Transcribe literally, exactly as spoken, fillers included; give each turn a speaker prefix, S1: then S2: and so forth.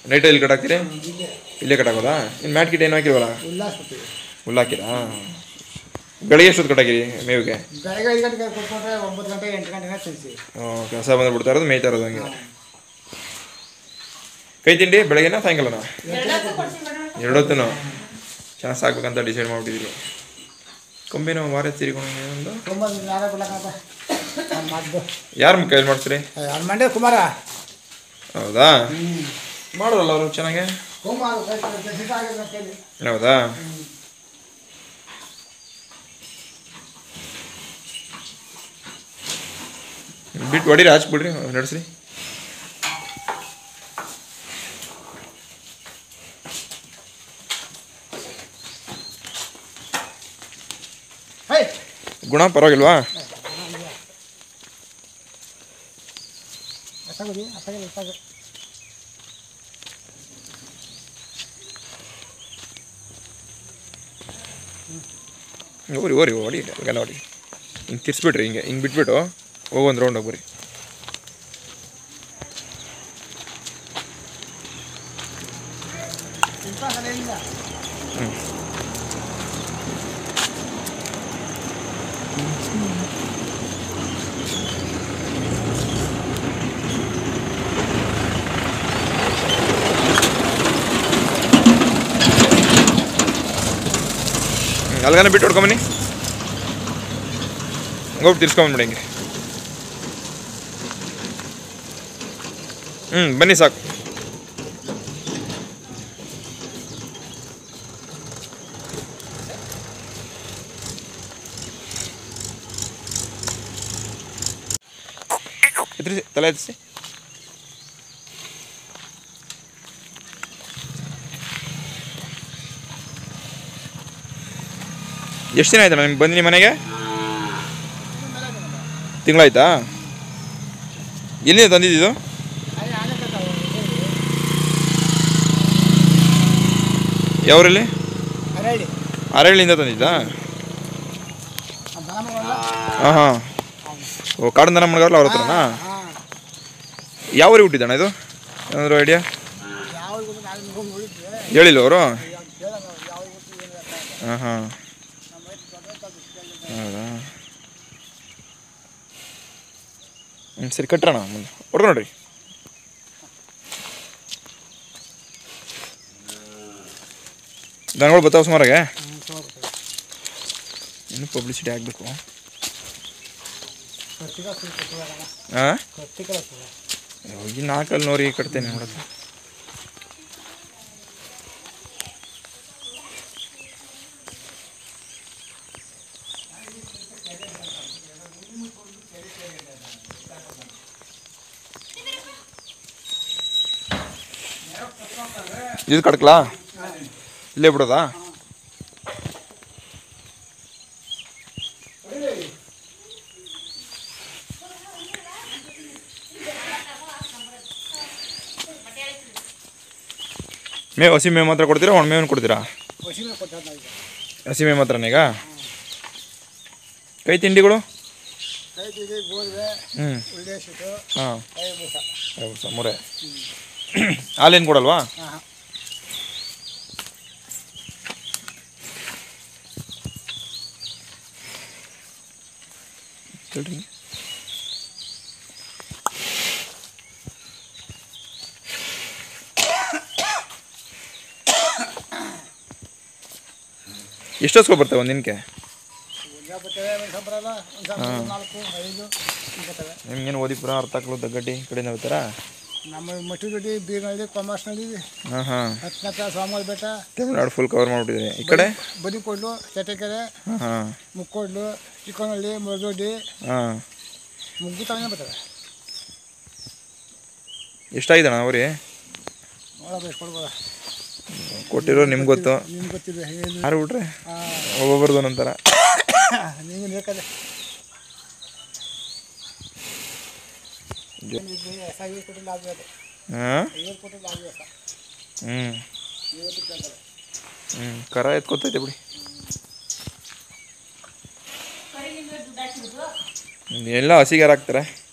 S1: Night ಎಲ್ಲಿ ಕಟ್ಟಾಕ್ತೀರಿ? ಇಲ್ಲೇ ಕಟ್ಟಾಕೋದಾ? ಇನ್ನು ಮ್ಯಾಟ್ ಕಿಟ್ ಏನು ಹಾಕಿಲ್ವಲ್ಲ? ಹುಲ್ಲು ಹಾಕಿರಾ? ಬೆಳಗ್ಗೆ ಎಷ್ಟೊತ್ತು ಕಟ್ಟಾಕಿರಿ ಮೇವಿಗೆ?
S2: ಬೆಳಗ್ಗೆ ಐದು ಗಂಟೆಗೆ ಕೊಟ್ಕೊಂಡ್ರೆ ಒಂಬತ್ತು ಗಂಟೆ ಎಂಟು ಗಂಟೆಗೆ ತಿನ್ನಿಸಿ.
S1: ಹ್ಞೂ ಕೆಲಸ ಬಂದು ಬಿಡ್ತಾ ಇರೋದು ಮೇಯ್ತಾ ಇರೋದು ಹಂಗೆ. ಕೈ ತಿಂಡಿ ಬೆಳಗ್ಗೆನಾ ಸಾಯಂಕಾಲನಾ? ಎರಡೊತ್ತೂ ಚೆನ್ನಾಗಿ ಸಾಕ್ಬೇಕಂತ ಡಿಸೈಡ್ ಮಾಡಿಬಿಟ್ಟಿದ್ದೀರಿ. ಕೊಂಬಿನ ವಾರ ತಿರ್ಕೊಂಡು ಯಾರು ಕೈಲಿ ಮಾಡ್ತೀರಿ?
S2: ಮಂಡ್ಯ ಕುಮಾರ.
S1: ಹೌದಾ? ಮಾಡೋರಲ್ಲ ಅವರು ಚೆನ್ನಾಗೆ. ಹೌದಾ? ಬಿಟ್ಟು ಹೊಡೀರಿ, ಹಾಚ್ಬಿಡ್ರಿ, ನಡೆಸ್ರಿ. ಗುಣ ಪರವಾಗಿಲ್ವಾ? ಓರಿ ಓರಿ ಓಡಿ ಎಲ್ಲ ಹೊಡಿ. ಹಿಂಗೆ ತಿರ್ಸ್ಬಿಟ್ರಿ, ಹಿಂಗೆ ಹಿಂಗೆ ಬಿಟ್ಬಿಟ್ಟು ಹೋಗೊಂದು ರೌಂಡ್ ಹೋಗ್ರಿ. ಹ್ಞೂ ಅಲ್ಗನ ಬಿಟ್ಟು ಹೊಡ್ಕೊಂಬನ್ನಿ. ಹೋಗಿ ತಿರ್ಸ್ಕೊಂಬಂದ್ಬಿಡಿ ಹಿಂಗೆ. ಹ್ಞೂ ಬನ್ನಿ ಸಾಕು. ಎತ್ರಿಸಿ, ತಲೆ ಎತ್ತಿಸಿ. ಎಷ್ಟು ದಿನ ಆಯ್ತಣ್ಣ ನಿಮ್ಗೆ ಬಂದು ನಿಮ್ಮ ಮನೆಗೆ? ತಿಂಗಳಾಯ್ತಾ? ಎಲ್ಲಿಂದ ತಂದಿದ್ದು? ಯಾವರಲ್ಲಿ? ಅರಳ್ಳಿಯಿಂದ ತಂದಿದ್ದಾ? ಹಾಂ ಹಾಂ. ಓ ಕಾಡಂದನ ಮಣ್ಣಗಾರಲ್ಲ ಅವ್ರ ಹತ್ರನಾ? ಯಾವ ಊರಿಗೆ ಹುಟ್ಟಿದ್ದಣ್ಣ ಇದು? ಏನಾದರೂ ಐಡಿಯಾ ಹೇಳಿಲ್ಲ ಅವರು? ಹಾಂ ಹಾಂ. ಹೌದಾ? ಹ್ಞೂ ಸರಿ ಕಟ್ಟೋಣ ಮುಂದೆ ಹೊಡ್ಕೊಂಡು ನೋಡ್ರಿ. ದನಗಳು ಬರ್ತಾವೆ ಸುಮಾರಾಗೆ. ಇನ್ನೂ ಪಬ್ಲಿಸಿಟಿ ಆಗಬೇಕು. ಹಾಂ ಹೋಗಿ ನಾಲ್ಕಲ್ಲಿ ನೋರಿ ಕಟ್ತೇನೆ ನೋಡೋದು. ಇದು ಕಟ್ಕಲಾ? ಇಲ್ಲೇ ಬಿಡೋದಾ? ಮೇವು ಹಸಿ ಮೇವು ಮಾತ್ರ ಕೊಡ್ತೀರಾ, ಒಣ ಮೇವನ್ನು ಕೊಡ್ತೀರಾ? ಹಸಿ ಮೇವು ಮಾತ್ರನೇ ಈಗ? ಕೈ ತಿಂಡಿಗಳು? ಹ್ಞೂ ಹಾಂ ಹೌದು ಮೂರೇ. ಹಾಲೇನು ಕೊಡಲ್ವಾ? ಹೇಳ್ರಿ. ಎಷ್ಟು ಹಸ್ಕೊ ಬರ್ತವೆ ಒಂದು ದಿನಕ್ಕೆ? ನಿಮ್ಗೇನು ಓದಿಪುರ ಅರ್ಥಕ್ಲು ದಗ್ಗಡ್ಡಿ ಕಡೆಯಿಂದ ಹೋಗ್ತಾರಾ?
S2: ನಮ್ಮ ಮಟ್ಟಿಗಡ್ಡಿ, ಬೀರ್ನಳ್ಳಿ, ಕೊಮರ್ಸ್ನಳ್ಳಿ.
S1: ಹಾಂ ಹಾಂ.
S2: ಹತ್ತನೇ ಕ್ಲಾಸ್ ಸ್ವಾಮಿಗಳು ಬೆಟ್ಟ.
S1: ತಮಿಳ್ನಾಡು ಫುಲ್ ಕವರ್ ಮಾಡಿಬಿಟ್ಟಿದೆ. ಈ ಕಡೆ
S2: ಬದಿಕೊಡ್ಲು, ಚಟಕೆರೆ,
S1: ಹಾಂ
S2: ಮುಕ್ಕೋಡ್ಲು, ಚಿಕ್ಕನಹಳ್ಳಿ, ಮರದೊಡ್ಡಿ.
S1: ಹಾಂ
S2: ಮುಗ್ಗು ತಗೊಂಡೇ ಬರ್ತವೆ.
S1: ಎಷ್ಟಾಗಿದಣ್ಣ ಅವ್ರಿ?
S2: ನೋಡೋದು ಎಷ್ಟು ಕೊಡ್ಬೋದ?
S1: ಕೊಟ್ಟಿರೋ ನಿಮ್ಗೆ ಗೊತ್ತು.
S2: ನಿಮ್ಗೆ ಗೊತ್ತಿದೆ
S1: ಯಾರು ಬಿಟ್ರೆ ಒಬ್ಬೊಬ್ರದ್ದು ಒಂದೊಂಥರ.
S2: ನಿಮ್ಗೆ ಬೇಕಾದ್ರೆ
S1: ಹಾಂ ಹ್ಞೂ ಹ್ಞೂ ಕರ ಎತ್ಕೊತೈತೆ ಬಿಡಿ. ಎಲ್ಲ ಹಸಿಗಾರ ಹಾಕ್ತಾರೆ.